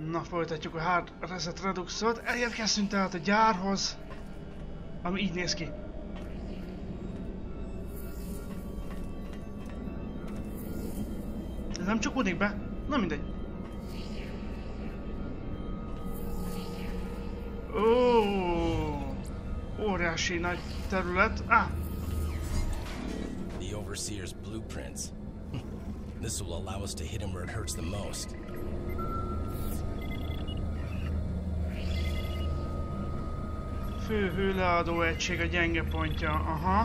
Na, folytatjuk a Hard Reset Reduxot. Elérkeztünk tehát a gyárhoz, ami így néz ki. Ez nem csukódik be? Na mindegy. Ó, óriási nagy terület. The Overseer's blueprints. This will allow us to hit him where it hurts the most. Fő hőleadó egység a gyenge pontja. Aha.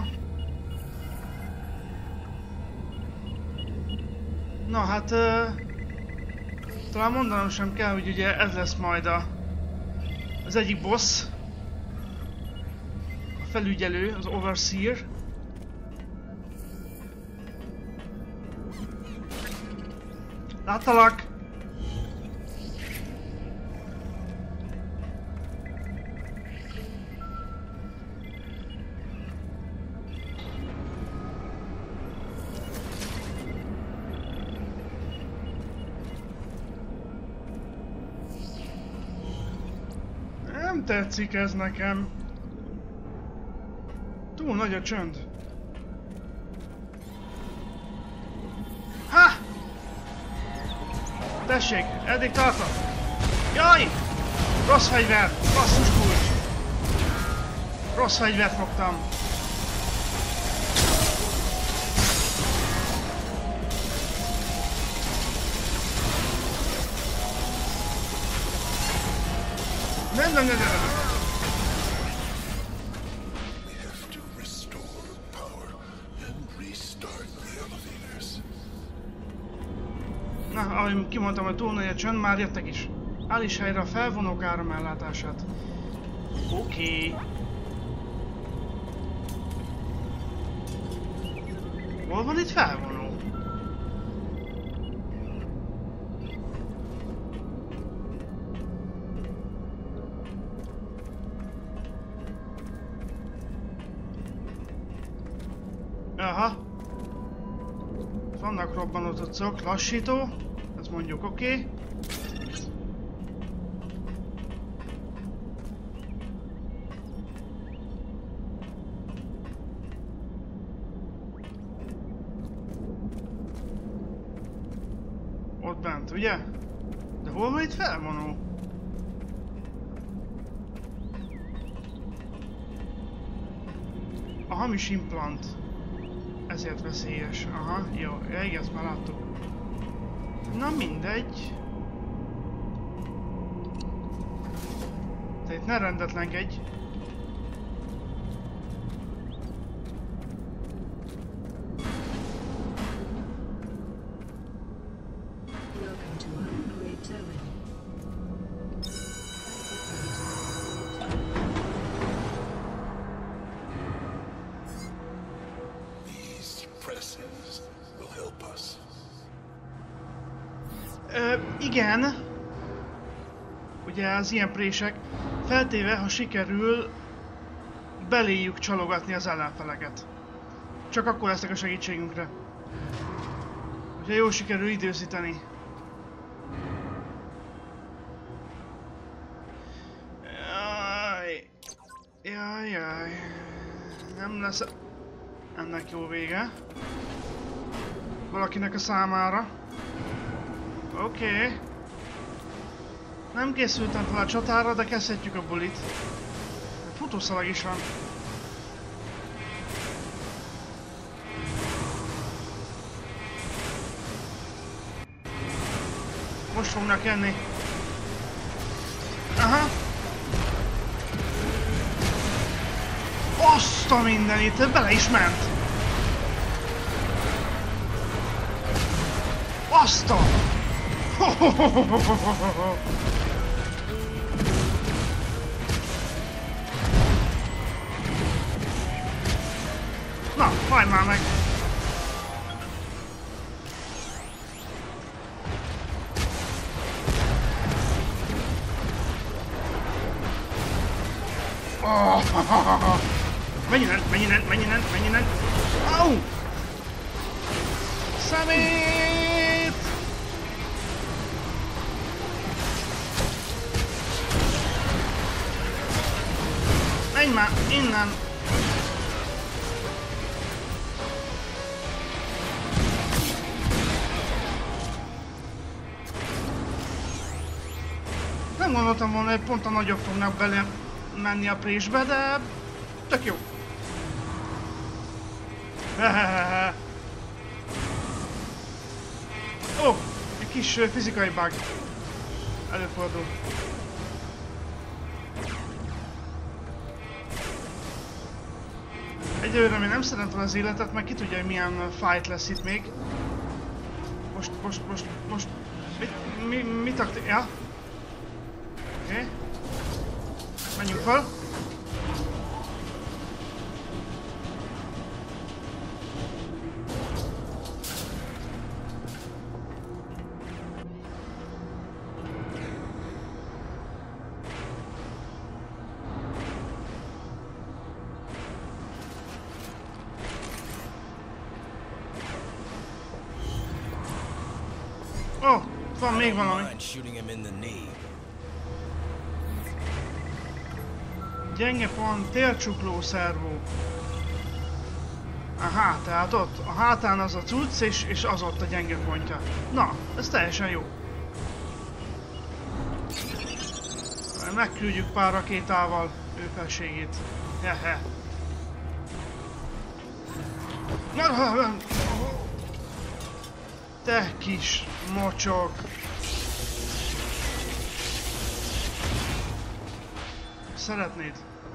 Na hát talán mondanom sem kell, hogy ugye ez lesz majd az egyik boss. A felügyelő, az Overseer. Láttalak! Nem tetszik ez nekem. Túl nagy a csönd. Ha! Tessék, eddig tartott. Jaj! Rossz fegyver! Basszus kulcs! Rossz fegyvert fogtam. Nem. Na, ahogy kimondtam, hogy túl nagy a csönd, már jöttek is. Állíts helyre a felvonók áramellátását. Oké. Hol van itt felvonó? Aha. Vannak robbanó cuccok, lassító. Ez mondjuk oké. Ott bent, ugye? De hol van itt felvonó? A hamis implant. Ezért veszélyes. Aha, jó. Ja, igen, ezt már láttuk. Na mindegy. Te itt ne rendetlenkedj. Igen. Ugye az ilyen prések, feltéve, ha sikerül beléjük csalogatni az ellenfeleket. Csak akkor lesznek a segítségünkre. Ugye jól sikerül időzíteni. Jaj. Nem lesz ennek jó vége. Valakinek a számára. Oké. Nem készültem fel a csatára, de kezdhetjük a bulit. Futószalag is van. Most fognak jönni. Aha. Azt a mindenit, bele is ment. Azt a... Na, hagyd már meg! Menj innen! Au! Szemét! Menj már innen! Nem gondoltam volna, hogy pont a nagyok fognak bele menni a présbe, de tök jó. Ó, egy kis fizikai bug. Előfordul. Egyelőre még nem szedem fel az életet, meg ki tudja, hogy milyen fight lesz itt még. Most... Mi taktik? Ja? Oké. Menjünk fel. Oh, van még valami. Gyenge pont, tércsukló szervó. Aha, tehát ott a hátán az a cucc, és az ott a gyenge pontja. Na, ez teljesen jó. Megküldjük pár rakétával ő felségét. Hehe. Te kis mocsok! Szeretnéd?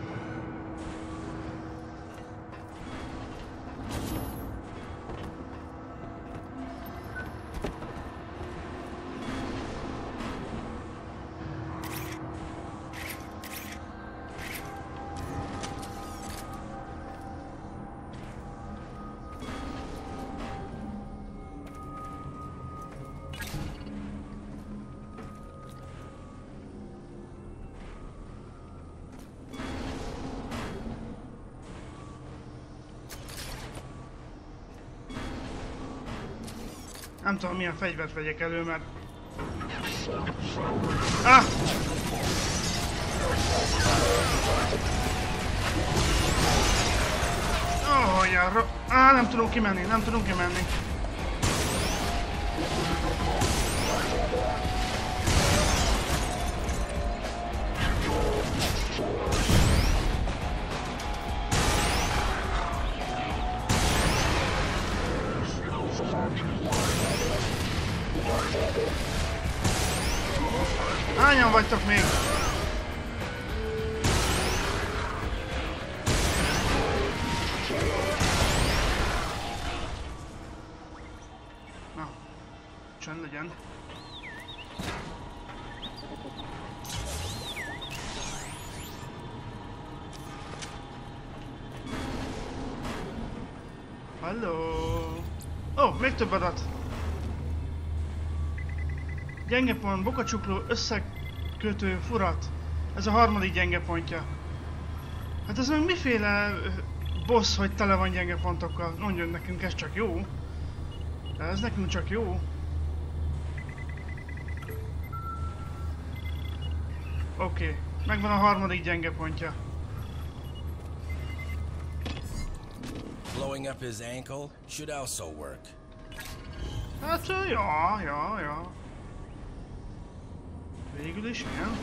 Nem tudom, milyen fegyvert vegyek elő, mert... Ah! Oh, ja, nem tudunk kimenni, nem tudunk kimenni. Hányan vagytok még? Na, csend legyen. Halló! Ó, még több adat! Gyenge pont, bokacsukló, összekötő, furat. Ez a harmadik gyenge pontja. Hát ez meg miféle boss, hogy tele van gyenge pontokkal? Mondjon nekünk, ez csak jó. De ez nekünk csak jó. Oké, megvan a harmadik gyenge pontja. Blowing up his ankle should also work. Hát, ja. Végül is, igen.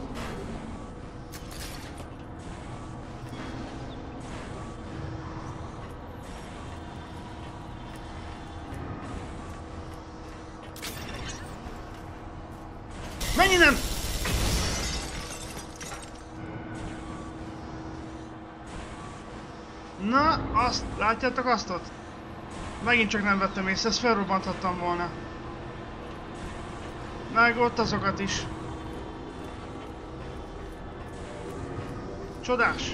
Menj innen! Na, azt, látjátok azt ott? Megint csak nem vettem észre, ezt felrobbanthattam volna. Meg ott azokat is. Csodás!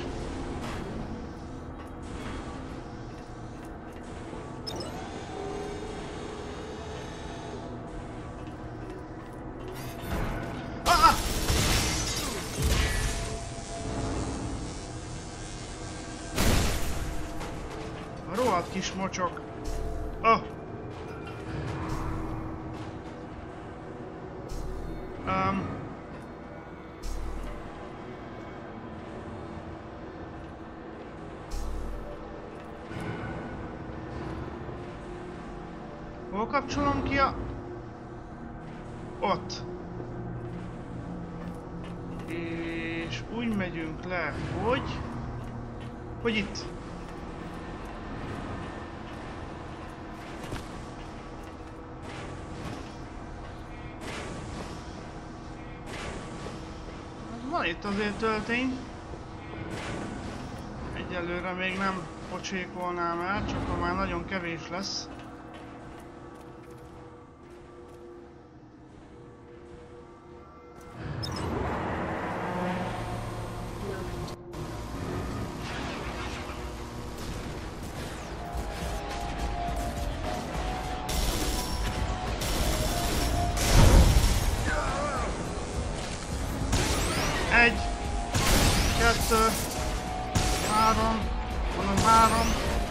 A rohadt kis mocsok. Oh. hol kapcsolom ki a... Ott. És úgy megyünk le, hogy... Hogy itt. Van itt azért töltény. Egyelőre még nem pocsékolnám el, csak ha már nagyon kevés lesz. Egy, kettő, három, mondom három,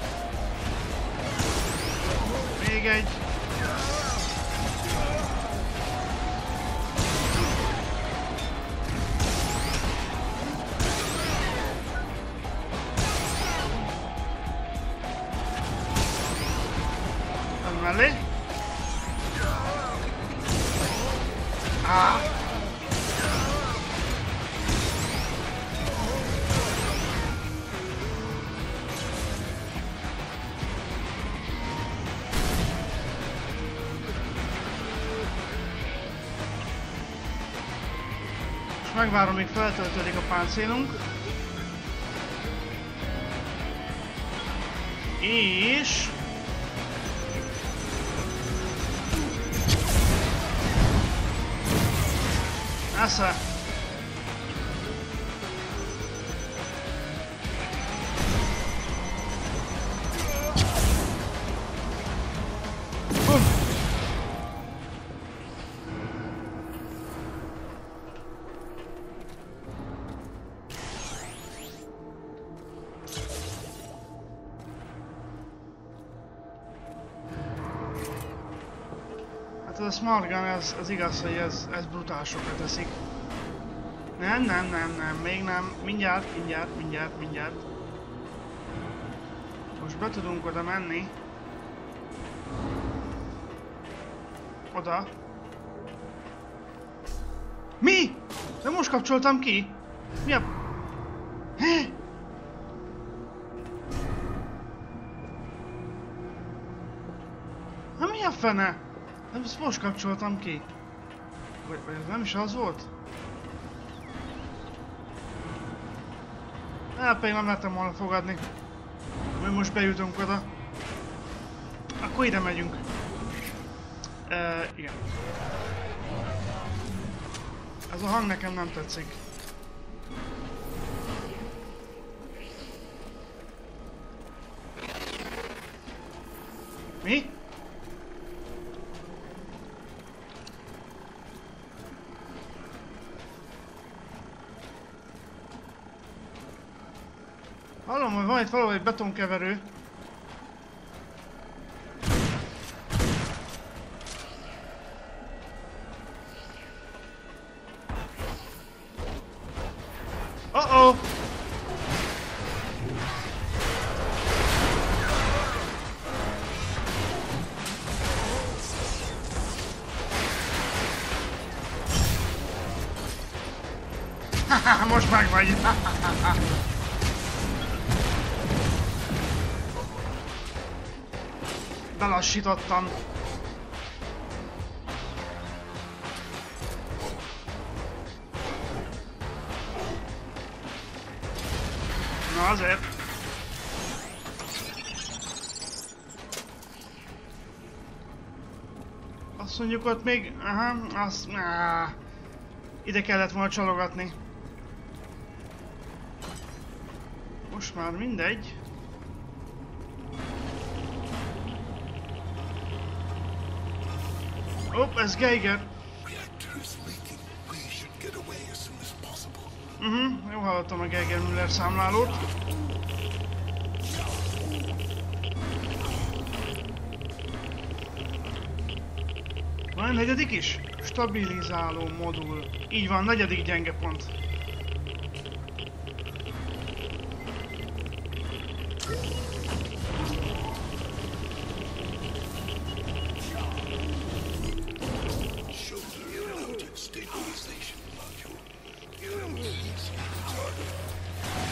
még egy, ez mellé, megvárom, míg feltöltődik a páncélunk. És... Esze! Hát ez a Smart Gun, ez igaz, hogy ez brutál sokat teszik. Nem, még nem. Mindjárt. Most be tudunk oda menni. Oda. Mi? De most kapcsoltam ki? Mi a... Hé? Hát mi a fene? Ezt most kapcsoltam ki. Vagy ez nem is az volt? Hát pedig nem lehettem volna fogadni. Mi most bejutunk oda. Akkor ide megyünk. Igen. Ez a hang nekem nem tetszik. Mi? Hallom, hogy van itt valahol egy betonkeverő. Uh-oh! Haha, most meg vagy! Belassítottam. Na azért. Azt mondjuk ott még... Aha, azt... Ide kellett volna csalogatni. Most már mindegy. Hopp, ez Geiger. Jó hallottam a Geiger Müller számlálót. Van egy negyedik is? Stabilizáló modul. Így van, negyedik gyenge pont.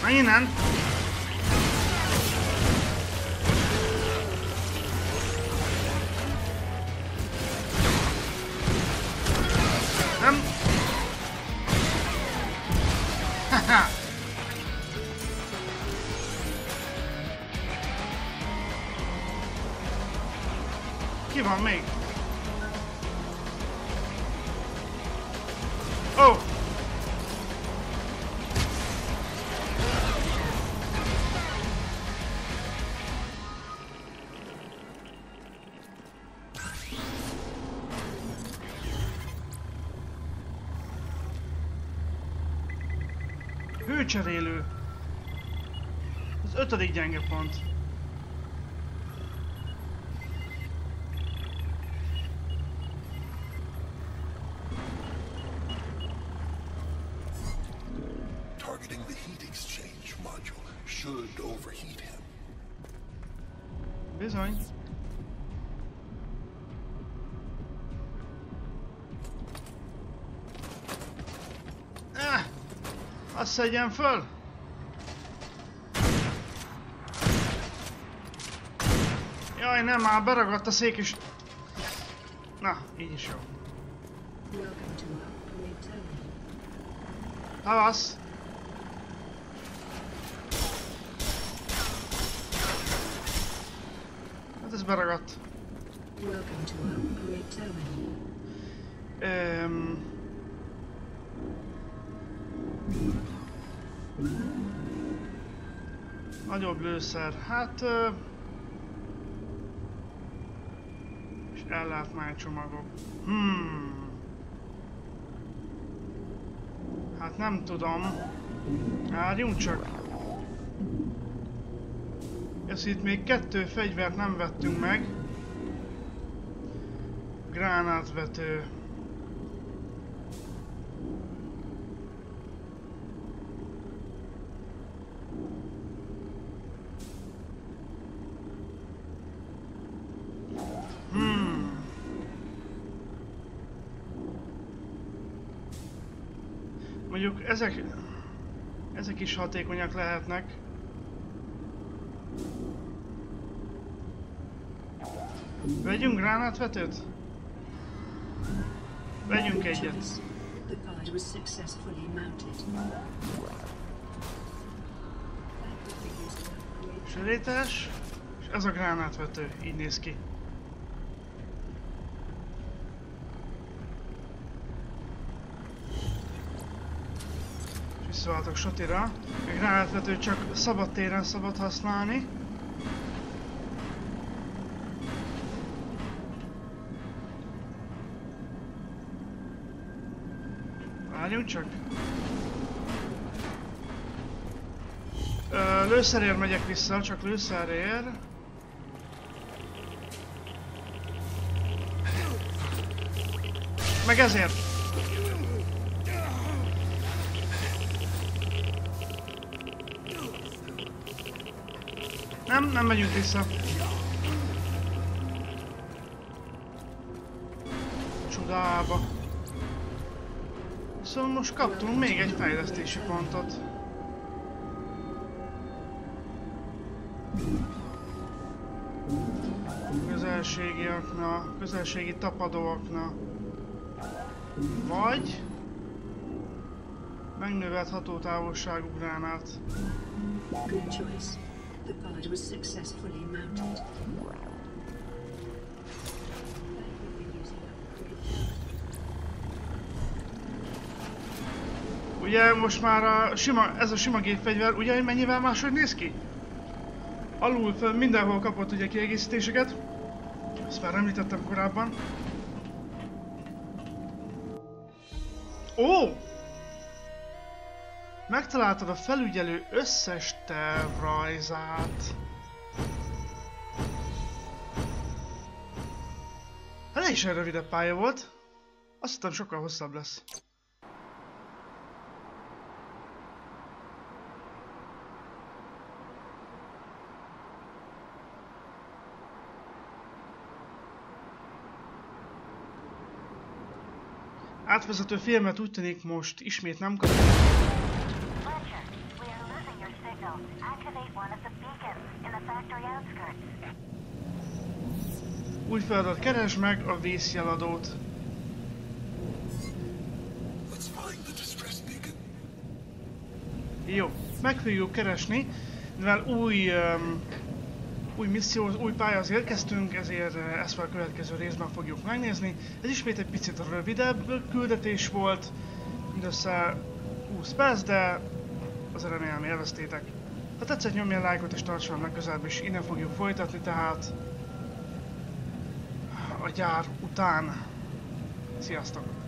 Menj innen! Nem! Haha! Ki van még? Ó! Oh. Hőcserélő. Az 5. gyenge pont. Targeting the heat exchange module should overheat him. Bizony. Azt szedjen föl! Jaj, nem, már beragadt a szék is. Na, így is jó. Havasz! Hát ez beragadt. Nagyobb lőszer, hát... és ellátmánycsomagok. Hát nem tudom. Várjunk csak. Ez itt még 2 fegyvert nem vettünk meg. Gránátvető. Mondjuk ezek is hatékonyak lehetnek. Vegyünk gránátvetőt? Vegyünk egyet. Sörétes, és ez a gránátvető, így néz ki. Visszaváltok Sotira. A gránátvetőt csak szabad téren szabad használni. Várjunk csak. Lőszerért megyek vissza, csak lőszerért. Meg ezért. Nem megyünk vissza. Csodába. Szóval most kaptunk még egy fejlesztési pontot. Közelségi akna, közelségi tapadóakna. Vagy megnövelt hatótávolságú gránát. Good choice. The pod was successfully mounted. Ugye most már ez a sima gépfegyver, ugye mennyivel máshogy néz ki? Alul föl mindenhol kapott ugye kiegészítéseket. Ezt már említettem korábban. Ó! Megtaláltad a felügyelő összes tervrajzát. Hát is egy rövidebb pálya volt. Azt hittem sokkal hosszabb lesz. Átvezető filmet úgy tűnik most ismét nem kapunk. signal. Activate one of the beacons in the factory outskirts. Új feladat, keresd meg a vészjeladót. Let's find the distress beacon. Jó, meg fogjuk keresni, mivel új misszió, új pályához érkeztünk, ezért ezt a következő részben fogjuk megnézni. Ez ismét egy picit rövidebb küldetés volt, mindössze 20 perc, de azért remélem élveztétek. Ha tetszett, nyomj el lájkot és tartson meg közelebb, és innen fogjuk folytatni, tehát a gyár után. Sziasztok!